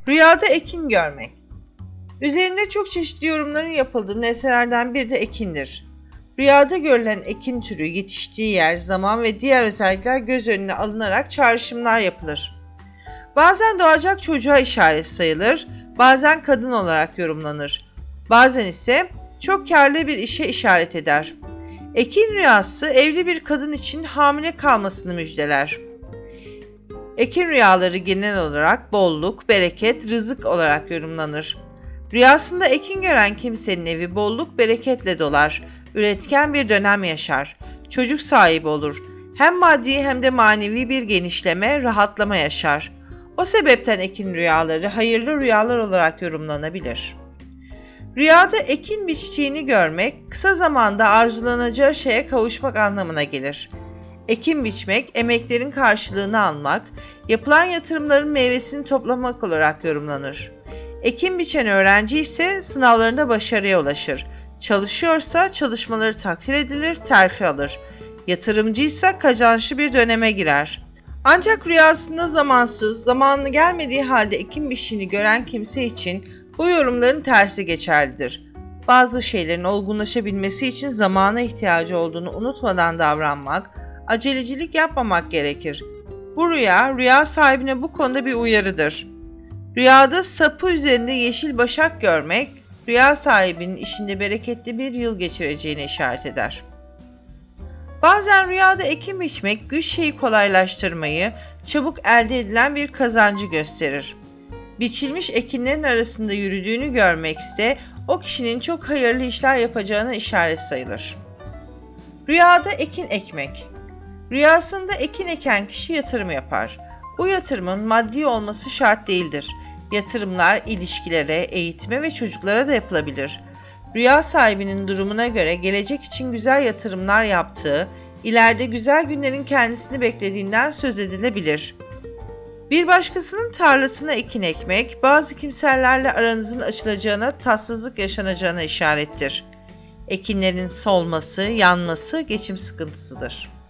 Rüyada ekin görmek. Üzerinde çok çeşitli yorumların yapıldığı nesnelerden biri de ekindir. Rüyada görülen ekin türü, yetiştiği yer, zaman ve diğer özellikler göz önüne alınarak çağrışımlar yapılır. Bazen doğacak çocuğa işaret sayılır, bazen kadın olarak yorumlanır. Bazen ise çok karlı bir işe işaret eder. Ekin rüyası evli bir kadın için hamile kalmasını müjdeler. Ekin rüyaları genel olarak bolluk, bereket, rızık olarak yorumlanır. Rüyasında ekin gören kimsenin evi bolluk, bereketle dolar, üretken bir dönem yaşar, çocuk sahibi olur. Hem maddi hem de manevi bir genişleme, rahatlama yaşar. O sebepten ekin rüyaları hayırlı rüyalar olarak yorumlanabilir. Rüyada ekin biçtiğini görmek, kısa zamanda arzulanacağı şeye kavuşmak anlamına gelir. Ekin biçmek, emeklerin karşılığını almak, yapılan yatırımların meyvesini toplamak olarak yorumlanır. Ekin biçen öğrenci ise sınavlarında başarıya ulaşır. Çalışıyorsa çalışmaları takdir edilir, terfi alır. Yatırımcıysa kazançlı bir döneme girer. Ancak rüyasında zamansız, zamanı gelmediği halde ekin biçtiğini gören kimse için bu yorumların tersi geçerlidir. Bazı şeylerin olgunlaşabilmesi için zamana ihtiyacı olduğunu unutmadan davranmak, acelecilik yapmamak gerekir. Bu rüya sahibine bu konuda bir uyarıdır. Rüyada sapı üzerinde yeşil başak görmek, rüya sahibinin işinde bereketli bir yıl geçireceğine işaret eder. Bazen rüyada ekin biçmek, güç şeyi kolaylaştırmayı, çabuk elde edilen bir kazancı gösterir. Biçilmiş ekinlerin arasında yürüdüğünü görmek ise o kişinin çok hayırlı işler yapacağına işaret sayılır. Rüyada ekin ekmek. Rüyasında ekin eken kişi yatırım yapar. Bu yatırımın maddi olması şart değildir. Yatırımlar ilişkilere, eğitime ve çocuklara da yapılabilir. Rüya sahibinin durumuna göre gelecek için güzel yatırımlar yaptığı, ileride güzel günlerin kendisini beklediğinden söz edilebilir. Bir başkasının tarlasına ekin ekmek, bazı kimselerle aranızın açılacağına, tatsızlık yaşanacağına işarettir. Ekinlerin solması, yanması geçim sıkıntısıdır.